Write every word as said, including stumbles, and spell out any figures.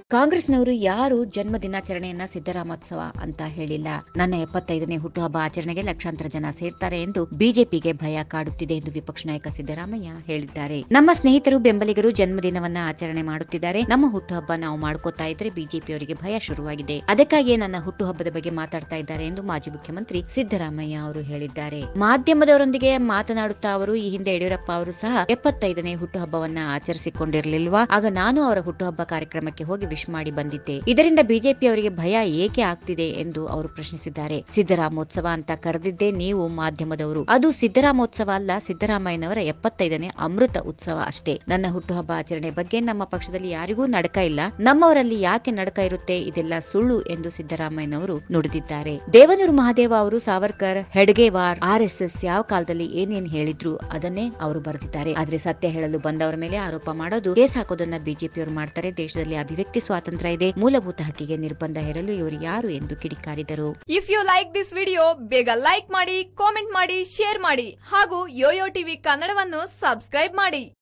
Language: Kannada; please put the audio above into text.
ಕಾಂಗ್ರೆಸ್ನವರು ಯಾರು ಜನ್ಮ ದಿನಾಚರಣೆಯನ್ನ ಸಿದ್ದರಾಮೋತ್ಸವ ಅಂತ ಹೇಳಿಲ್ಲ. ನನ್ನ ಎಪ್ಪತ್ತೈದನೇ ಹುಟ್ಟುಹಬ್ಬ ಆಚರಣೆಗೆ ಲಕ್ಷಾಂತರ ಜನ ಸೇರ್ತಾರೆ ಎಂದು ಬಿಜೆಪಿಗೆ ಭಯ ಕಾಡುತ್ತಿದೆ ಎಂದು ವಿಪಕ್ಷ ನಾಯಕ ಸಿದ್ದರಾಮಯ್ಯ ಹೇಳಿದ್ದಾರೆ. ನಮ್ಮ ಸ್ನೇಹಿತರು ಬೆಂಬಲಿಗರು ಜನ್ಮದಿನವನ್ನ ಆಚರಣೆ ಮಾಡುತ್ತಿದ್ದಾರೆ. ನಮ್ಮ ಹುಟ್ಟುಹಬ್ಬ ನಾವು ಮಾಡ್ಕೋತಾ ಇದ್ರೆ ಬಿಜೆಪಿಯವರಿಗೆ ಭಯ ಶುರುವಾಗಿದೆ. ಅದಕ್ಕಾಗಿಯೇ ನನ್ನ ಹುಟ್ಟುಹಬ್ಬದ ಬಗ್ಗೆ ಮಾತಾಡ್ತಾ ಇದ್ದಾರೆ ಎಂದು ಮಾಜಿ ಮುಖ್ಯಮಂತ್ರಿ ಸಿದ್ದರಾಮಯ್ಯ ಅವರು ಹೇಳಿದ್ದಾರೆ. ಮಾಧ್ಯಮದವರೊಂದಿಗೆ ಮಾತನಾಡುತ್ತಾ ಅವರು ಈ ಹಿಂದೆ ಯಡಿಯೂರಪ್ಪ ಅವರು ಸಹ ಎಪ್ಪತ್ತೈದನೇ ಹುಟ್ಟುಹಬ್ಬವನ್ನ ಆಚರಿಸಿಕೊಂಡಿರಲಿಲ್ವಾ? ಆಗ ನಾನು ಅವರ ಹುಟ್ಟುಹಬ್ಬ ಕಾರ್ಯಕ್ರಮಕ್ಕೆ ಹೋಗಿ ವಿಶ್ ಮಾಡಿ ಬಂದಿದ್ದೆ. ಇದರಿಂದ ಬಿಜೆಪಿಯವರಿಗೆ ಭಯ ಏಕೆ ಆಗ್ತಿದೆ ಎಂದು ಅವರು ಪ್ರಶ್ನಿಸಿದ್ದಾರೆ. ಸಿದ್ದರಾಮೋತ್ಸವ ಅಂತ ಕರೆದಿದ್ದೇ ನೀವು ಮಾಧ್ಯಮದವರು. ಅದು ಸಿದ್ದರಾಮೋತ್ಸವ ಅಲ್ಲ, ಸಿದ್ದರಾಮಯ್ಯನವರ ಎಪ್ಪತ್ತೈದನೇ ಅಮೃತ ಉತ್ಸವ ಅಷ್ಟೇ. ನನ್ನ ಹುಟ್ಟುಹಬ್ಬ ಆಚರಣೆ ಬಗ್ಗೆ ನಮ್ಮ ಪಕ್ಷದಲ್ಲಿ ಯಾರಿಗೂ ನಡಕ ಇಲ್ಲ. ನಮ್ಮವರಲ್ಲಿ ಯಾಕೆ ನಡಕ ಇರುತ್ತೆ? ಇದೆಲ್ಲ ಸುಳ್ಳು ಎಂದು ಸಿದ್ದರಾಮಯ್ಯನವರು ನುಡಿದಿದ್ದಾರೆ. ದೇವನೂರು ಮಹಾದೇವ ಅವರು Savarkar, Hedgewar, R S S ಯಾವ ಕಾಲದಲ್ಲಿ ಏನೇನ್ ಹೇಳಿದ್ರು ಅದನ್ನೇ ಅವರು ಬರೆದಿದ್ದಾರೆ. ಆದ್ರೆ ಸತ್ಯ ಹೇಳಲು ಬಂದವರ ಮೇಲೆ ಆರೋಪ ಮಾಡೋದು, ಕೇಸ್ ಹಾಕೋದನ್ನ ಬಿಜೆಪಿಯವರು ಮಾಡ್ತಾರೆ. ದೇಶದಲ್ಲಿ ಅಭಿವ್ಯಕ್ತಿ ಸ್ವಾತಂತ್ರ್ಯ ಇದೆ, ಮೂಲಭೂತ ಹಕ್ಕಿಗೆ ನಿರ್ಬಂಧ ಹೇರಲು ಇವರು ಯಾರು ಎಂದು ಕಿಡಿಕಾರಿದರು. If you like this video, ಬೇಗ ಲೈಕ್ ಮಾಡಿ, ಕಾಮೆಂಟ್ ಮಾಡಿ, ಶೇರ್ ಮಾಡಿ ಹಾಗೂ ಯೋಯೋ ಟಿವಿ ಕನ್ನಡವನ್ನು ಸಬ್ಸ್ಕ್ರೈಬ್ ಮಾಡಿ.